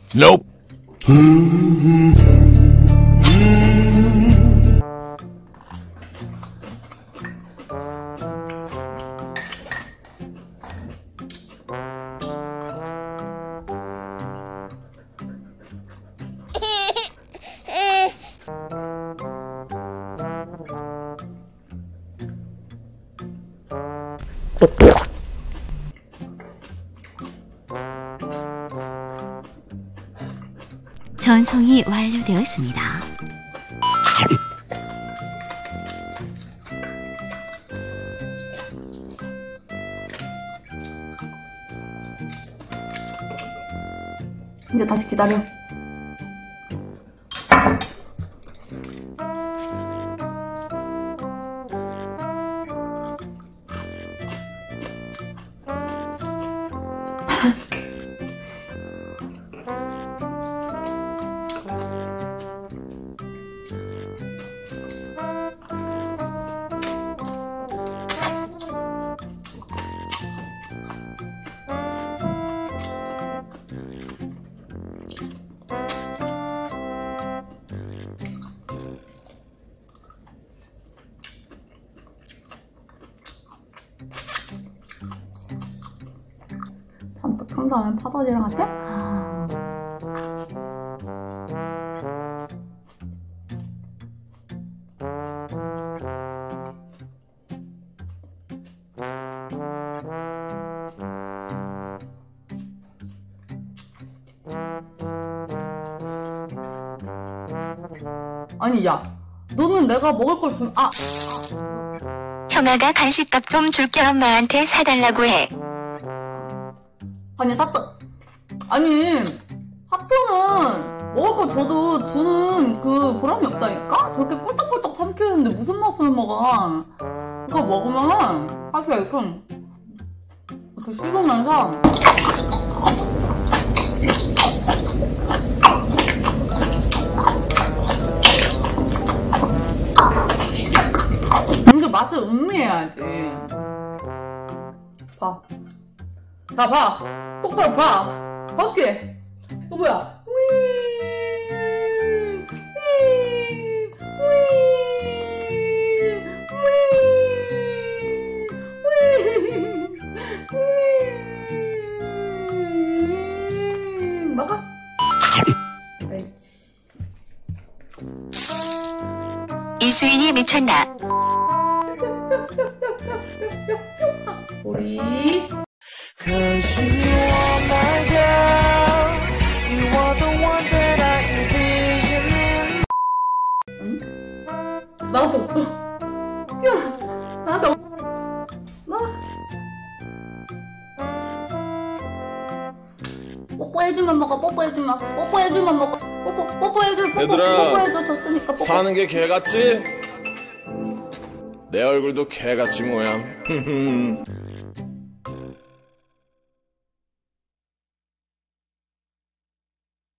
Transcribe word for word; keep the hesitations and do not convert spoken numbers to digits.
Nope. 전송이 완료되었습니다. 이제 다시 기다려. 잔뜩 한 다음에 파도지랑 같이? 아니 야, 너는 내가 먹을 걸 좀.. 아! 형아가 간식값 좀 줄게. 엄마한테 사달라고 해. 아니 하트, 아니 하트는 먹을 거 줘도 주는 그 보람이 없다니까? 저렇게 꿀떡꿀떡 삼키는데 무슨 맛을 먹어. 그거 먹으면 사실 이렇게 이렇게 씹으면서 이게 맛을 음미해야지. 봐. 자, 봐. 똑바로 봐. 어떻게? 이거 뭐야? 막아. 이수인이 미쳤나? 우리 Cause you are my girl, you are the one that I envision in. 응? 나한테 없어. 야, 나한테 없어. 나 뽀뽀해주면 먹어. 뽀뽀해주면 뽀뽀해주면 먹어. 뽀뽀 뽀뽀해줘. 뽀뽀, 얘들아, 뽀뽀해줘. 줬으니까 뽀뽀. 사는 게 개같지? 내 얼굴도 개같지 뭐야.